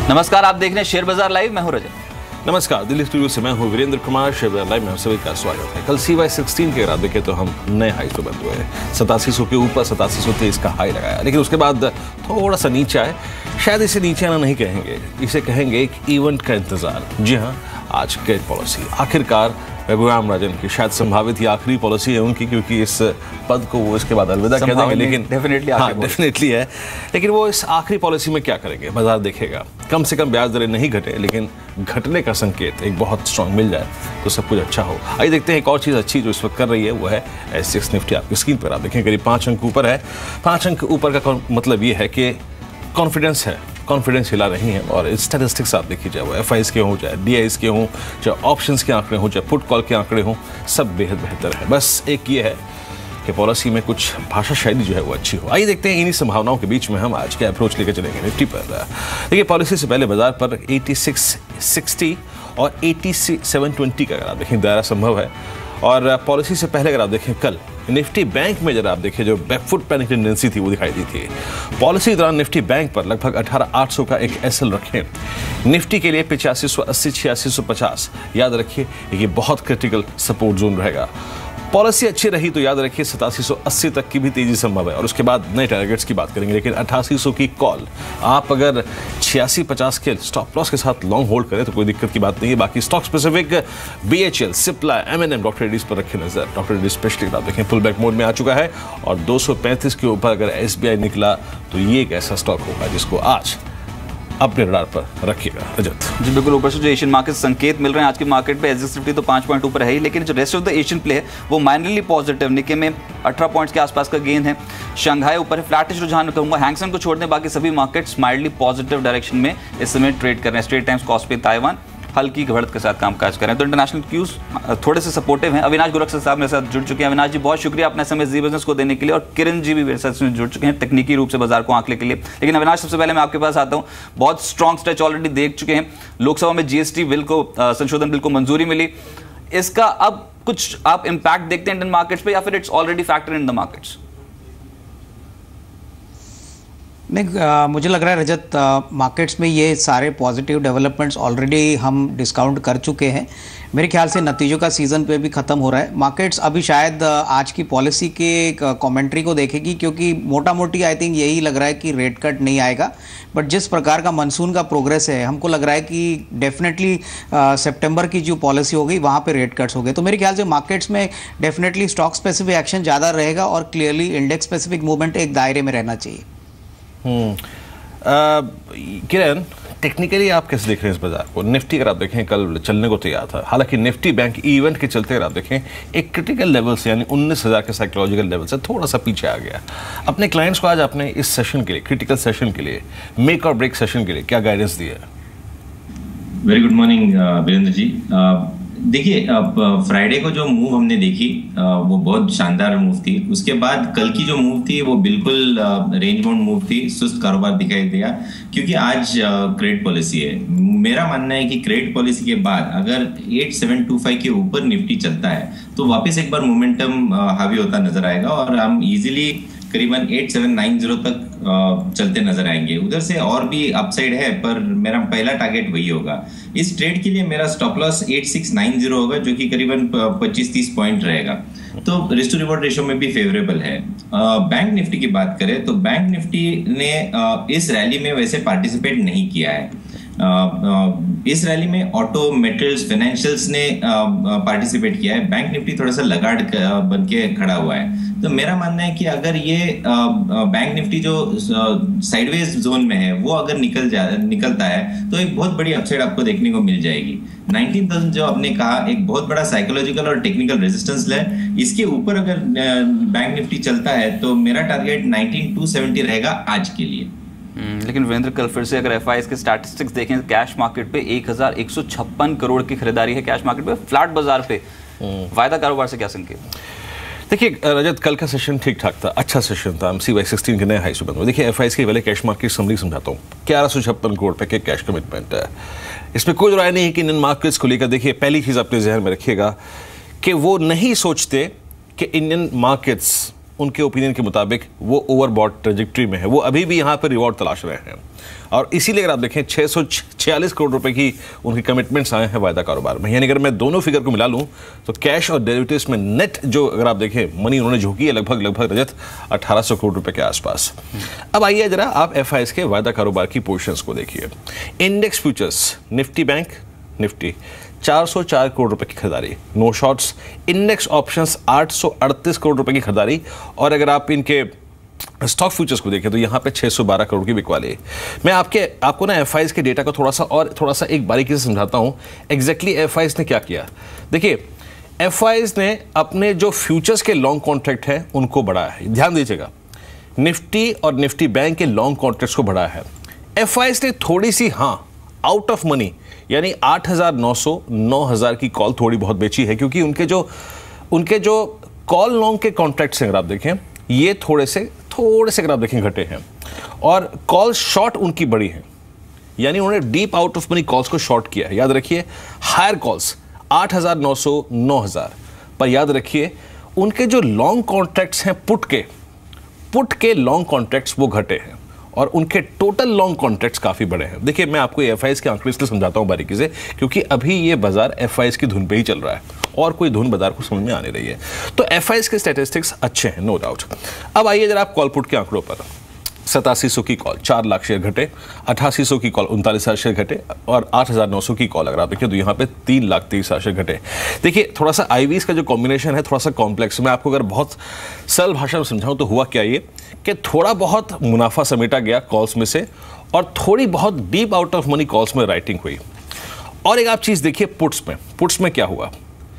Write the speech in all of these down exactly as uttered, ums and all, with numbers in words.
नमस्कार, आप देख रहे हैं शेयर बाजार लाइव। मैं हूं रजत। नमस्कार, दिल्ली स्टूडियो से मैं हूं वीरेंद्र कुमार। शेयर बाजार लाइव में आप सभी का स्वागत है। कल सी वाई सिक्सटीन के ग्राफ देखे तो हम नए हाई पे बंद हुए, सतासी सौ के ऊपर सतासी सौ तेईस का हाई लगाया, लेकिन उसके बाद थोड़ा सा नीचे आए। शायद इसे नीचे आना नहीं कहेंगे, इसे कहेंगे एक इवेंट का इंतजार। जी हाँ, आज क्रेडिट पॉलिसी आखिरकार रघुराम राजन की शायद संभावित ही आखिरी पॉलिसी है उनकी, क्योंकि इस पद को वो इसके बाद अलविदा कह देंगे, लेकिन डेफिनेटली हाँ डेफिनेटली है। लेकिन वो इस आखिरी पॉलिसी में क्या करेंगे, बाजार देखेगा। कम से कम ब्याज दरें नहीं घटे, लेकिन घटने का संकेत एक बहुत स्ट्रांग मिल जाए तो सब कुछ अच्छा हो। आइए देखते हैं एक और चीज़ अच्छी जो इस वक्त कर रही है, वो है एस जी एक्स निफ्टी। आपकी स्क्रीन पर आप देखें करीब पाँच अंक ऊपर है। पाँच अंक ऊपर का मतलब ये है कि कॉन्फिडेंस है, कॉन्फिडेंस हिला नहीं है। और स्टैटिस्टिक्स आप देखिए, चाहे वो एफ आईज के हों, चाहे डी आईज के हों, चाहे ऑप्शंस के आंकड़े हों, चाहे पुट कॉल के आंकड़े हों, सब बेहद बेहतर है। बस एक ये है कि पॉलिसी में कुछ भाषा शैली जो है वो अच्छी हो। आइए देखते हैं इन्हीं संभावनाओं के बीच में हम आज के अप्रोच लेकर चलेंगे निफ्टी पर। देखिए, पॉलिसी से पहले बाजार पर छियासी साठ और सत्तासी सात सौ बीस का अगर आप देखें दायरा संभव है। और पॉलिसी से पहले अगर आप देखें कल निफ्टी बैंक में जरा आप देखिए जो बैकफुट पैनिक टेंडेंसी थी वो दिखाई दी थी। पॉलिसी के दौरान निफ्टी बैंक पर लगभग अठारह हज़ार आठ सौ का एक एसएल रखें। निफ्टी के लिए पचासी सौ अस्सी छियासी सौ पचास याद रखिए, ये बहुत क्रिटिकल सपोर्ट जोन रहेगा। पॉलिसी अच्छी रही तो याद रखिए सतासी सौ अस्सी तक की भी तेजी संभव है, और उसके बाद नए टारगेट्स की बात करेंगे। लेकिन अट्ठासी सौ की कॉल आप अगर छियासी पचास के स्टॉप लॉस के साथ लॉन्ग होल्ड करें तो कोई दिक्कत की बात नहीं है। बाकी stock specific B H L, Cipla, M N M, doctor Reddy's पर रखें नजर। डॉक्टर रेड्डीज स्पेशली आप देखें पुल बैक मोड में आ चुका है, और दो सौ पैंतीस के ऊपर अगर एस बी आई निकला तो ये एक ऐसा स्टॉक होगा जिसको आज अपने रडार पर रखिएगा। रजत जी बिल्कुल, ऊपर से जो एशियन मार्केट संकेत मिल रहे हैं आज के मार्केट पे, एस जी एक्स निफ्टी तो पाँच पॉइंट ऊपर है ही, लेकिन जो rest of the Asian play है वो माइनरली पॉजिटिव। निके में अठारह पॉइंट्स के आसपास का गेन है। शंघाई ऊपर है, फ्लैटिश रुझान कहूंगा। हैंगसेंग को छोड़ दें, बाकी सभी मार्केट्स माइल्डली पॉजिटिव डायरेक्शन में इस समय ट्रेड कर रहे हैं। स्ट्रेट टाइम्स कॉस्ट पे ताइवान हल्की बढ़त के साथ कामकाज कर रहे हैं। तो इंटरनेशनल क्यूज थोड़े से सपोर्टिव हैं। अविनाश गोरखकर साहब मेरे साथ जुड़ चुके हैं। अविनाश जी, बहुत शुक्रिया अपना समय जी बिजनेस को देने के लिए। और किरण जी भी मेरे साथ जुड़ चुके हैं तकनीकी रूप से बाजार को आंकने के लिए। लेकिन अविनाश, सबसे पहले मैं आपके पास आता हूं। बहुत स्ट्रॉन्ग स्ट्रेच ऑलरेडी देख चुके हैं। लोकसभा में जीएसटी बिल को संशोधन बिल को मंजूरी मिली। इसका अब कुछ आप इंपैक्ट देखते हैं इंडियन मार्केट्स पे, या फिर it's already factor in the markets? नहीं, आ, मुझे लग रहा है रजत, मार्केट्स में ये सारे पॉजिटिव डेवलपमेंट्स ऑलरेडी हम डिस्काउंट कर चुके हैं। मेरे ख्याल से नतीजों का सीज़न पे भी ख़त्म हो रहा है। मार्केट्स अभी शायद आज की पॉलिसी के कमेंट्री को देखेगी, क्योंकि मोटा मोटी आई थिंक यही लग रहा है कि रेट कट नहीं आएगा। बट जिस प्रकार का मानसून का प्रोग्रेस है, हमको लग रहा है कि डेफिनेटली सितंबर की जो पॉलिसी हो गई वहाँ पे रेट कट्स हो गए। तो मेरे ख्याल से मार्केट्स में डेफिनेटली स्टॉक स्पेसिफिक एक्शन ज़्यादा रहेगा, और क्लियरली इंडेक्स स्पेसिफिक मूवमेंट एक दायरे में रहना चाहिए। हम्म किरण, टेक्निकली आप कैसे देख रहे हैं इस बाजार को? निफ्टी अगर आप देखें कल चलने को तैयार था, हालांकि निफ्टी बैंक इवेंट के चलते अगर आप देखें एक क्रिटिकल लेवल से, यानी उन्नीस हज़ार के साइकोलॉजिकल लेवल से थोड़ा सा पीछे आ गया। अपने क्लाइंट्स को आज आपने इस सेशन के लिए, क्रिटिकल सेशन के लिए, मेक और ब्रेक सेशन के लिए क्या गाइडेंस दी है? Very good morning Virendra ji. uh, देखिए, अब फ्राइडे को जो मूव हमने देखी वो बहुत शानदार मूव थी। उसके बाद कल की जो मूव थी वो बिल्कुल रेंज बाउंड मूव थी, सुस्त कारोबार दिखाई दिया, क्योंकि आज क्रेडिट पॉलिसी है। मेरा मानना है कि क्रेडिट पॉलिसी के बाद अगर आठ सात दो पाँच के ऊपर निफ्टी चलता है तो वापस एक बार मोमेंटम हावी होता नजर आएगा, और हम इजीली करीबन आठ सात नौ शून्य तक चलते नजर आएंगे। उधर से और भी अपसाइड है, पर मेरा पहला टारगेट वही होगा। इस ट्रेड के लिए मेरा स्टॉप लॉस आठ छह नौ शून्य होगा, जो कि करीबन पच्चीस तीस पॉइंट रहेगा। तो रिस्क टू रिवॉर्ड रेशियो में भी फेवरेबल है। बैंक निफ्टी की बात करें तो बैंक निफ्टी ने इस रैली में वैसे पार्टिसिपेट नहीं किया है। इस रैली में ऑटो, मेटल्स, फाइनेंशियल्स ने पार्टिसिपेट किया है। बैंक निफ्टी थोड़ा सा लगाड़ बन के खड़ा हुआ है। तो मेरा मानना है कि अगर ये बैंक निफ्टी जो साइडवेज जोन में है वो अगर निकल जा निकलता है तो एक बहुत बड़ी अपसाइड आपको देखने को मिल जाएगी। उन्नीस हज़ार जो आपने कहा, एक बहुत बड़ा साइकोलॉजिकल और टेक्निकल रेजिस्टेंस है। इसके ऊपर अगर बैंक निफ्टी चलता है तो मेरा टारगेट उन्नीस हज़ार दो सौ सत्तर रहेगा आज के लिए। लेकिन वीरेंद्र, कल फिर से अगर एफ आई एस के स्टैटिस्टिक्स देखें, कैश मार्केट पे एक हज़ार एक सौ छप्पन करोड़ की खरीदारी है। कैश मार्केट पे, फ्लैट बाजार पे वायदा कारोबार से क्या संकेत? देखिए रजत, कल का सेशन ठीक ठाक था, अच्छा सेशन था। हम सी वाई सिक्सटीन के नए हाई से बंद हुए। देखिए एफ आई एस की पहले कैश मार्केट समरी समझाता हूँ। ग्यारह सौ छप्पन करोड़ पे के कैश कमिटमेंट है। इसमें कोई राय नहीं है कि इंडियन मार्केट्स को लेकर, देखिए पहली चीज़ अपने जहन में रखिएगा कि वो नहीं सोचते कि इंडियन मार्केट्स उनके ओपिनियन के मुताबिक वो ओवरबॉट ट्रेजेक्ट्री में है, वो अभी भी यहाँ पर रिवॉर्ड तलाश रहे हैं। और इसीलिए अगर आप देखें छः सौ छियालीस करोड़ रुपए की उनकी कमिटमेंट्स आए हैं वायदा कारोबार में। यानी अगर मैं दोनों फिगर को मिला लूँ तो कैश और डेरिवेटिव्स में नेट जो अगर आप देखें मनी उन्होंने झोंकी है लगभग लगभग रजत अठारह सौ करोड़ रुपए के आसपास। अब आइए जरा आप एफ आई एस के वायदा कारोबार की पोजीशंस को देखिए। Index futures Nifty bank Nifty चार सौ चार करोड़ रुपए की खरीदारी, नो शॉर्ट्स। इंडेक्स ऑप्शंस आठ सौ अड़तीस करोड़ रुपए की खरीदारी, और अगर आप इनके स्टॉक फ्यूचर्स को देखें तो यहाँ पे छह सौ बारह करोड़ की बिकवाली। मैं आपके आपको ना एफ आई एस के डेटा को थोड़ा सा और थोड़ा सा एक बारीकी से समझाता हूँ एग्जैक्टली एफ आई एस ने क्या किया। देखिए एफ आई एस ने अपने जो फ्यूचर्स के लॉन्ग कॉन्ट्रैक्ट हैं उनको बढ़ाया है, ध्यान दीजिएगा। निफ्टी और निफ्टी बैंक के लॉन्ग कॉन्ट्रैक्ट्स को बढ़ाया है। एफ आई एस ने थोड़ी सी हाँ आउट ऑफ मनी यानी आठ हज़ार नौ सौ नौ हज़ार की कॉल थोड़ी बहुत बेची है, क्योंकि उनके जो उनके जो कॉल लॉन्ग के कॉन्ट्रैक्ट्स हैं अगर आप देखें ये थोड़े से थोड़े से अगर आप देखें घटे हैं, और कॉल शॉर्ट उनकी बड़ी है, यानी उन्होंने deep out of money calls को शॉर्ट किया है। याद रखिए हायर कॉल्स आठ हज़ार नौ सौ नौ हज़ार, पर याद रखिए उनके जो लॉन्ग कॉन्ट्रैक्ट्स हैं पुट के पुट के लॉन्ग कॉन्ट्रैक्ट्स वो घटे हैं, और उनके टोटल लॉन्ग कॉन्ट्रैक्ट्स काफ़ी बड़े हैं। देखिए मैं आपको एफ आई एस के आंकड़े इसलिए समझाता हूँ बारीकी से, क्योंकि अभी ये बाजार एफ आई एस की धुन पे ही चल रहा है और कोई धुन बाजार को समझ में आने रही है। तो एफ आई एस के स्टैटिस्टिक्स अच्छे हैं, नो डाउट। अब आइए जरा आप कॉल पुट के आंकड़ों पर। सतासी सौ की कॉल चार लाख शेयर घटे, अठासी सौ की कॉल उनतालीस हज़ार शेयर घटे, और आठ हज़ार नौ सौ की कॉल अगर आप देखिए तो यहाँ पे तीन लाख तीस हज़ार शेयर घटे। देखिए थोड़ा सा आईवीज का जो कॉम्बिनेशन है थोड़ा सा कॉम्प्लेक्स। मैं आपको अगर बहुत सरल भाषा में समझाऊं तो हुआ क्या ये कि थोड़ा बहुत मुनाफा समेटा गया कॉल्स में से, और थोड़ी बहुत deep out of money calls में राइटिंग हुई। और एक आप चीज़ देखिए पुट्स में पुट्स में क्या हुआ,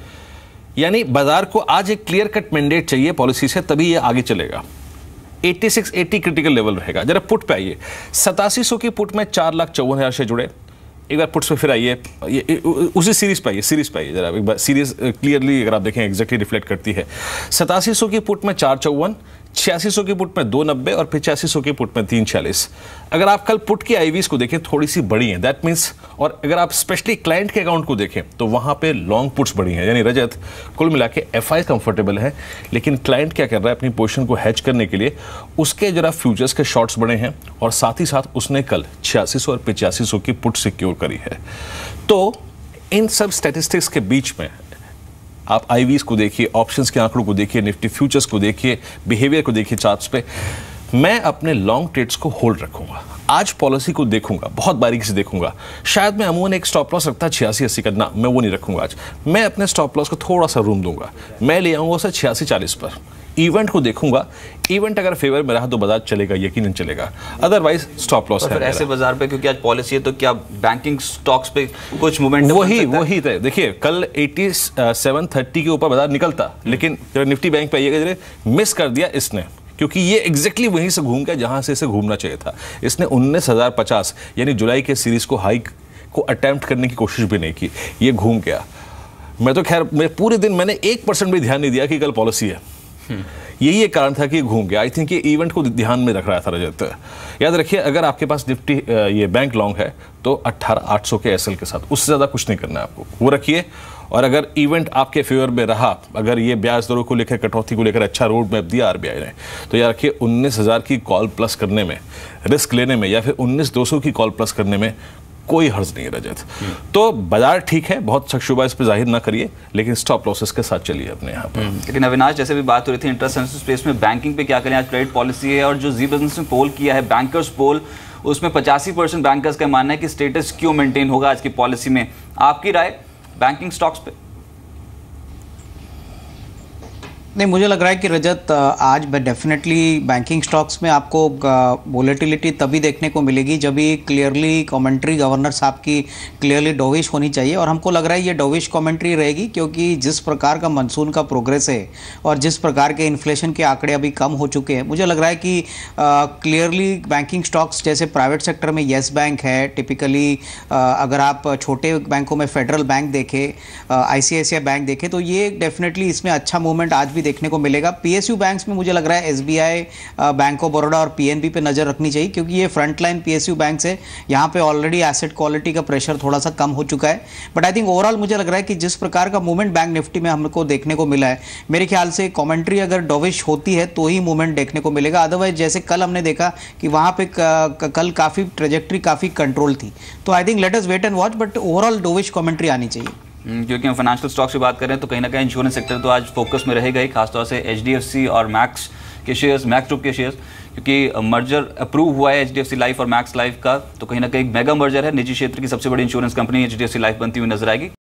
यानी बाजार को आज एक क्लियर कट मैंडेट चाहिए पॉलिसी से, तभी ये आगे चलेगा। छियासी अस्सी क्रिटिकल लेवल रहेगा। जरा पुट पे आइए, सतासी सौ की पुट में चार लाख चौवन हज़ार से जुड़े। एक बार पुट्स पे फिर आइए, ये उसी सीरीज पे आइए सीरीज पे आइए जरा एक बार। सीरीज क्लियरली अगर आप देखें एग्जैक्टली रिफ्लेक्ट करती है। सतासी सौ की पुट में चार चौवन, छियासी सौ की पुट में दो नब्बे, और पिचासी सौ की पुट में तीन छियालीस। अगर आप कल पुट की आईवीज को देखें थोड़ी सी बड़ी हैं, दैट मीन्स, और अगर आप स्पेशली क्लाइंट के अकाउंट को देखें तो वहां पे लॉन्ग पुट्स बड़ी हैं। यानी रजत कुल मिला के एफ आई कंफर्टेबल है, लेकिन क्लाइंट क्या कर रहा है अपनी पोजीशन को हैच करने के लिए उसके जरा फ्यूचर्स के शॉर्ट्स बड़े हैं, और साथ ही साथ उसने कल छियासी सौ और पिचासी सौ की पुट सिक्योर करी है। तो इन सब स्टैटिस्टिक्स के बीच में आप आईवीज को देखिए, ऑप्शंस के आंकड़ों को देखिए, निफ्टी फ्यूचर्स को देखिए, बिहेवियर को देखिए चार्ट्स पे, मैं अपने लॉन्ग ट्रेड्स को होल्ड रखूंगा। आज पॉलिसी को देखूंगा, बहुत बारीकी से देखूंगा। शायद मैं अमूमन एक स्टॉप लॉस रखता छियासी अस्सी का, ना मैं वो नहीं रखूंगा आज। मैं अपने स्टॉप लॉस को थोड़ा सा रूम दूंगा, मैं ले आऊंगा उसे छियासी चालीस पर। इवेंट को देखूंगा, इवेंट अगर फेवर में रहा तो बाजार चलेगा, यकीनन चलेगा, अदरवाइज स्टॉप लॉस है। फिर ऐसे बाजार पे क्योंकि आज पॉलिसी है तो क्या बैंकिंग स्टॉक्स पे कुछ मूवमेंट वही वही थे। देखिए कल सत्तासी तीस के ऊपर बाजार निकलता, लेकिन जब निफ्टी बैंक पे आइएगा मिस कर दिया इसने, क्योंकि ये एग्जैक्टली वहीं से घूम गया जहां से इसे घूमना चाहिए था। इसने उन्नीस हज़ार पचास यानी जुलाई के सीरीज को हाइक को अटेम्प्ट करने की कोशिश भी नहीं की, ये घूम गया। मैं तो खैर मैं पूरे दिन मैंने एक परसेंट भी ध्यान नहीं दिया कि कल पॉलिसी है, यही एक कारण था कि घूम गया। आई थिंक ये इवेंट को ध्यान में रख रहा था रजत। याद रखिए अगर आपके पास निफ्टी ये बैंक लॉन्ग है तो अट्ठारह आठ सौ के एसएल के साथ, उससे ज़्यादा कुछ नहीं करना है आपको, वो रखिए। और अगर इवेंट आपके फेवर में रहा, अगर ये ब्याज दरों को लेकर कटौती को लेकर अच्छा रोड मैप दिया आरबीआई ने, तो याद रखिए उन्नीस हज़ार की कॉल प्लस करने में, रिस्क लेने में, या फिर उन्नीस दो सौ की कॉल प्लस करने में कोई हर्ज नहीं है रजत। तो बाजार ठीक है, बहुत शख्शुबा इस पर जाहिर ना करिए, लेकिन स्टॉप लॉसेस के साथ चलिए अपने यहाँ पर। लेकिन अविनाश जैसे भी बात हो रही थी इंट्रासेंसिव स्पेस में बैंकिंग पे क्या करें, आज क्रेडिट पॉलिसी है, और जो जी बिजनेस ने पोल किया है बैंकर्स पोल, उसमें पचासी परसेंट बैंकर्स का मानना है कि स्टेटस क्यों मेंटेन होगा आज की पॉलिसी में। आपकी राय बैंकिंग स्टॉक्स पे? नहीं, मुझे लग रहा है कि रजत आज डेफिनेटली बैंकिंग स्टॉक्स में आपको वोलेटिलिटी तभी देखने को मिलेगी जब भी क्लियरली कमेंट्री गवर्नर साहब की क्लियरली डोविश होनी चाहिए, और हमको लग रहा है ये डोविश कमेंट्री रहेगी, क्योंकि जिस प्रकार का मानसून का प्रोग्रेस है और जिस प्रकार के इन्फ्लेशन के आंकड़े अभी कम हो चुके हैं, मुझे लग रहा है कि क्लियरली बैंकिंग स्टॉक्स जैसे प्राइवेट सेक्टर में येस बैंक है टिपिकली, अगर आप छोटे बैंकों में फेडरल बैंक देखें, आई सी आई सी आई बैंक देखें, तो ये डेफिनेटली इसमें अच्छा मूवमेंट आज भी भी देखने को मिलेगा। पीएसयू बैंक्स में मुझे लग रहा है एसबीआई, बैंक ऑफ बड़ौदा और पीएनबी पे नजर रखनी चाहिए, क्योंकि ये फ्रंट लाइन पीएसयू बैंक है, यहाँ पे ऑलरेडी एसेट क्वालिटी का प्रेशर थोड़ा सा कम हो चुका है। बट आई थिंक ओवरऑल मुझे लग रहा है कि जिस प्रकार का मूवमेंट बैंक निफ्टी में हमको देखने को मिला है, मेरे ख्याल से कॉमेंट्री अगर डोविश होती है तो ही मूवमेंट देखने को मिलेगा। अदरवाइज जैसे कल हमने देखा कि वहां पे कल काफी ट्रेजेक्ट्री काफी कंट्रोल थी, तो I think let us wait and watch, but overall dovish commentary आनी चाहिए। क्योंकि हम फाइनेंशियल स्टॉक्स की बात करें तो कहीं ना कहीं इंश्योरेंस सेक्टर तो आज फोकस में रहेगा ही, खासतौर से एचडीएफसी और मैक्स के शेयर्स, मैक्स ग्रुप के शेयर्स, क्योंकि मर्जर अप्रूव हुआ है एचडीएफसी लाइफ और मैक्स लाइफ का, तो कहीं ना कहीं मेगा मर्जर है, निजी क्षेत्र की सबसे बड़ी इंश्योरेंस कंपनी एचडीएफसी लाइफ बनती हुई नजर आएगी।